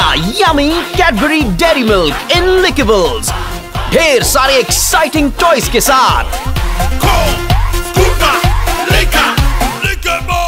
Yummy Cadbury dairy milk in lickables, ढेर सारे exciting toys के साथ। Lickables!